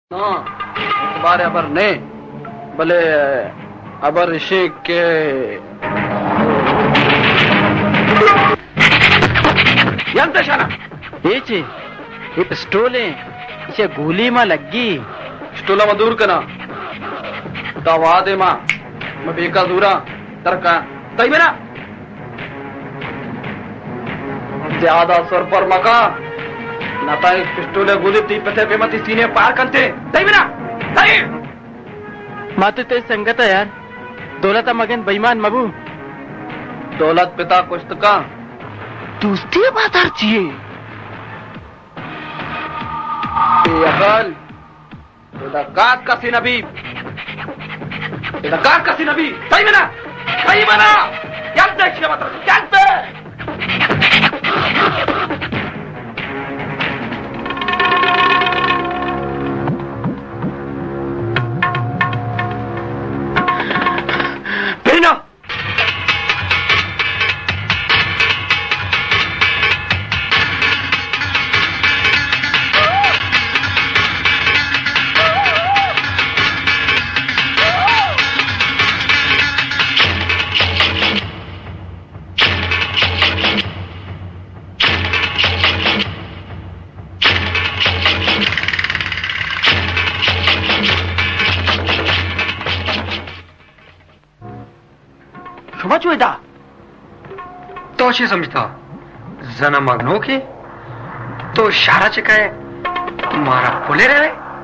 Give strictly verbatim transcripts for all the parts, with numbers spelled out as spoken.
बारे अबर ने भले अबर इसे के यंतशाना ये ची ये पिस्टोल है इसे गोली में लगी पिस्टोला में दूर करना दवा दे माँ मैं बेका दूरा तरका तई मेरा ज्यादा सर पर मका नाता एक पिस्टोले गोली ती पते पे मती सीने पार करते तई मेरा तई माते ते संगत है यार दौलत मगन बेईमान मगू दौलत पिता कुछ का दोस्ती बात हर चाहिए अकल तेरा काट का सी नबी तेरा काट का सी नबी तई मेरा तई मेरा क्या देखिए मतलब क्या पे तो समझता जना मगनों की तो शारा चिकाए मारा पुले रहे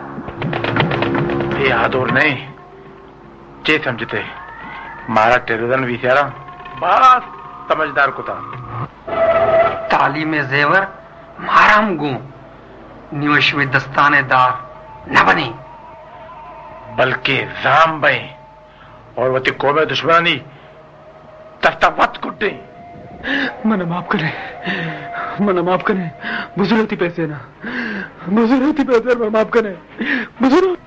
ये आदोर नहीं चे समझते मारा टेरदन विचारा बड़ा समझदार को था ताली में जेवर मारा गु निवश में दस्ताने दार न बनी बल्कि जाम बे और वती कौमे दुश्मनी तफ्ता मत कुटे मना माफ करे मना माफ करे बुजुर्ग पैसे ना बुजुर्ग पैसे में माफ करे बुजुर्ग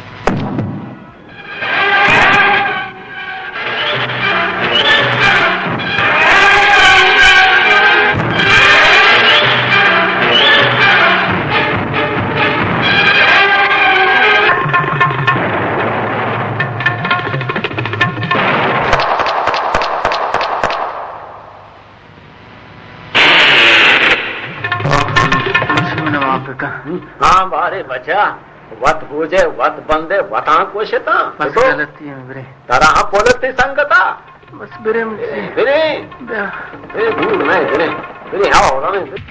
हाँ बारे बचा वत पूजे वत बंदे वता कोशता बस गलती है मेरे तारा हाँ पोलती संगता बस बिरे मुझे बिरे बिरे भूल नहीं बिरे बिरे हाँ हो रहा है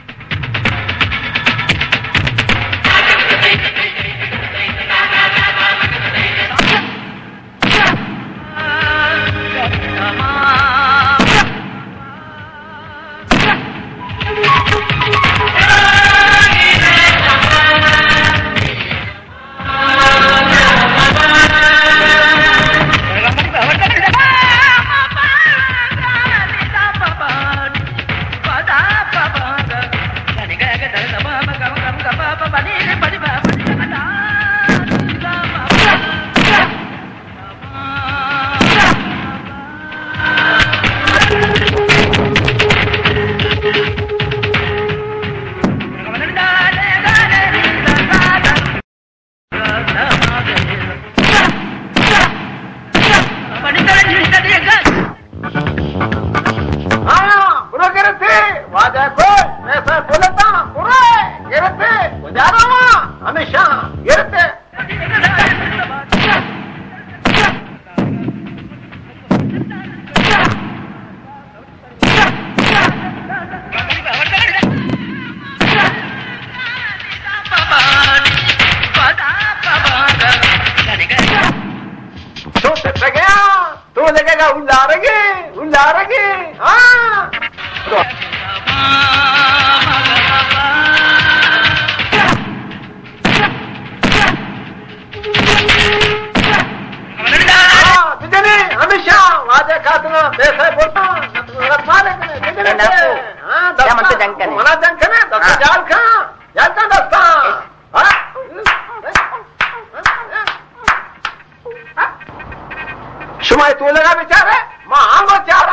शुमाई तू लगा बेचारे मां आंगो चार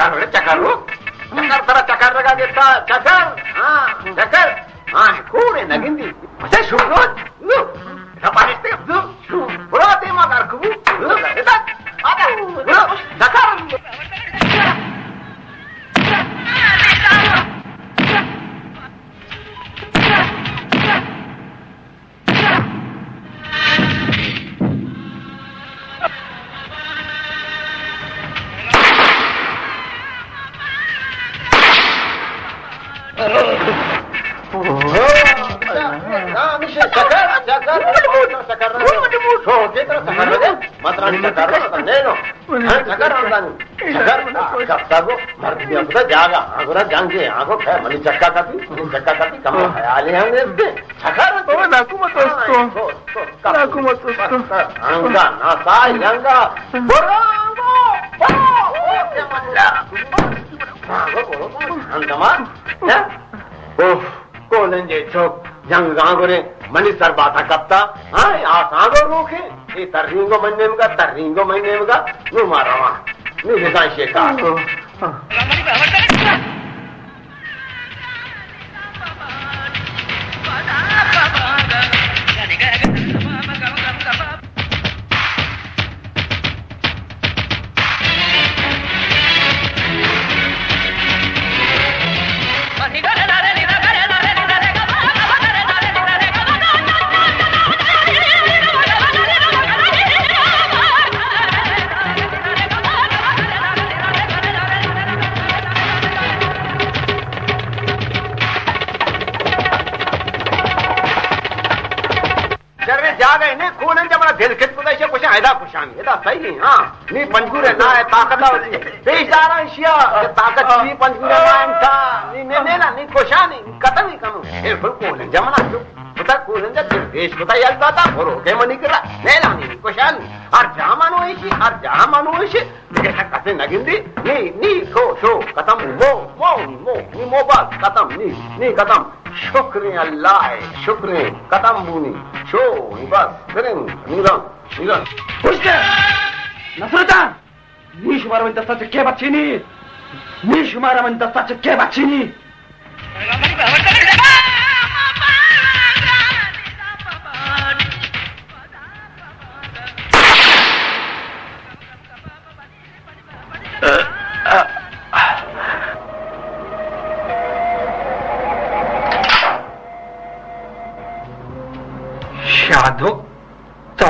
चक्कर रे चक्कर रो चक्कर तरह चक्कर लगा देता चक्कर हाँ चक्कर हाँ कूड़े नगिंदी मसे शुरू नो पानी से शू बुरा तेमा कर कुबू इधर आता बुरा चक्कर जागा आगोरा जांगे आगो है मनी चक्का कापी चक्का कापी कम ख्याल है हमने दे चक्कर तो नाकू मत उसको नाकू मत उसको अंगा ना साई अंगा बोरांगो बोरो क्या मल्ला आगो बोरो अंगमा है ओह कोलेंजे चोक जंग आगोरे मनी सर बाता कप्ता हाँ आ आगो रोके ये तर्रिंगो मन्ने में का तर्रिंगो मन्ने में का नु मारा वहाँ नु हिसाब शेका दिल कित कुछ ऐसे कुछ आयदा कुशानी ये तो सही है हाँ नी पंजूरे ना है ताकत होती बेचारा शिया ताकत नी पंजूरे ना है था नी ने ने ना नी कुशानी कतम ही कम ये फुल को ने जमना जो पता को ने जब देश पता याद बाता भरो के मनी करा ने ना नी कुशानी और जामानो ऐसी और जामानो ऐसी ये कते नगिंदी नी नी को शो कतम मो मो मो नी मोबाइल कतम नी नी कतम शुक्र अल्लाह शुक्र कतम बुनी शो बस करें नीरन नीरन पुष्टे नसरता नीश मारा में दस्ता चक्के बच्चीनी नीश मारा में दस्ता चक्के बच्चीनी शादो तो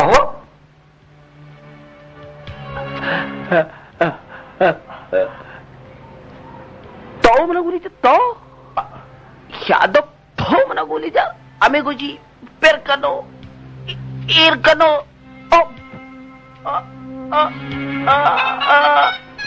तो मना गुली तो शादो तो मना गुली जा अमे गुजी पेर कनो ईर कनो ओ आ आ आ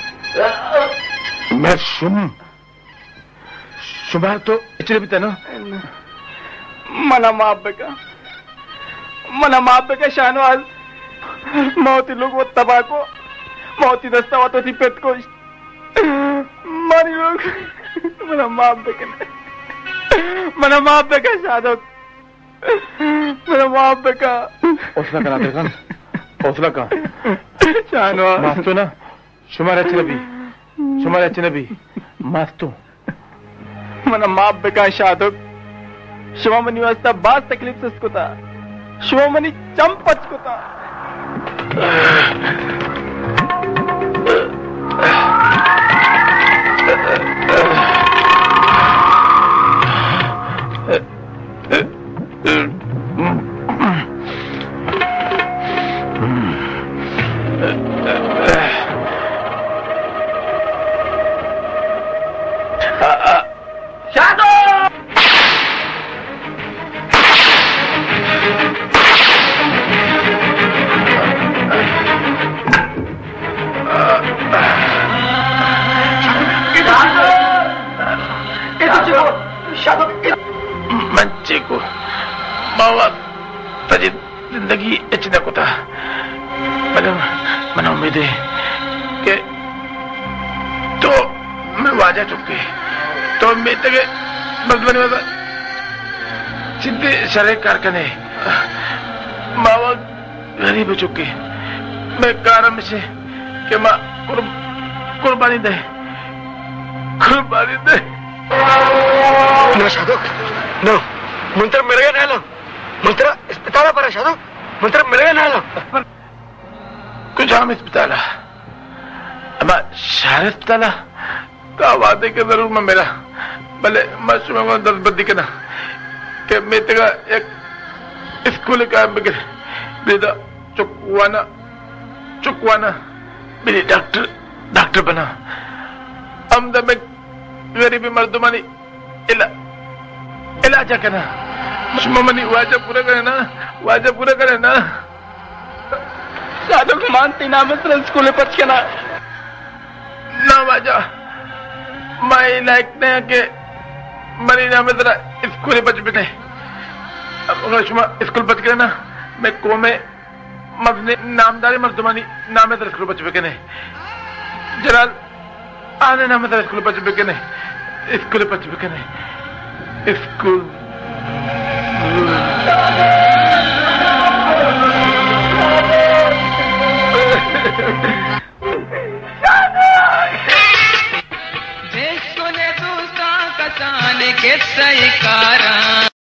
मैं शुम शुमार तो इचले भी तना मना माप बेका मना माप बेका शानवाज मौती लोग वो तबाको मौती दस्ता वातो थी पेट को मारी लोग मना माप बेका मना माप बेका शादक मना माप बेका ओसला करा देखन ओसला का शानवाज मास्तो ना शुमार अच्छे नबी शुमार अच्छे नबी मास्तो मना माप बेका शादक शिवामनी वास्ता बास तकलीफ से उसको था शिवामनी चंपच को था मंचे को बाबा तजी जिंदगी इचने को था मैंने मैंने उम्मीद है कि तो मैं वाजा चुके तो मैं तक बगल में सीधे शरीर कारखाने बाबा गरीब हो चुके मैं कारण से कि माँ कुर्बानी दे कुर्बानी दे ना शादो ना मंत्र मिलेगा ना लो मंत्र अस्पताल पर शादो मंत्र मिलेगा ना लो कुछ हम अस्पताल अब शहर अस्पताल तो वादे के जरूर मैं मेरा भले मशरूम को दस बदी के ना कि मैं तेरा एक स्कूल का बगैर बेटा चुकवाना चुकवाना मेरी डॉक्टर डॉक्टर बना हम दम में गरीबी मर्दमानी इला इलाज करना मशरूमनी वाजा पूरा करे ना वाजा पूरा करे ना साधु को मानती ना मैं तेरे स्कूल पर चला ना वाजा मैं लायक नहीं के मरी ना मैं तेरा स्कूल बच भी नहीं अब अगर शुमा स्कूल बच गया ना मैं को में मजने नामदारी मर्दमानी नाम है तेरे स्कूल बच भी नहीं जलाल आने नाम है तेरे स्कूल बच भी नहीं स्कूल बच भी नहीं स्कूल देश को ने दूसरा कसाने के सही कारा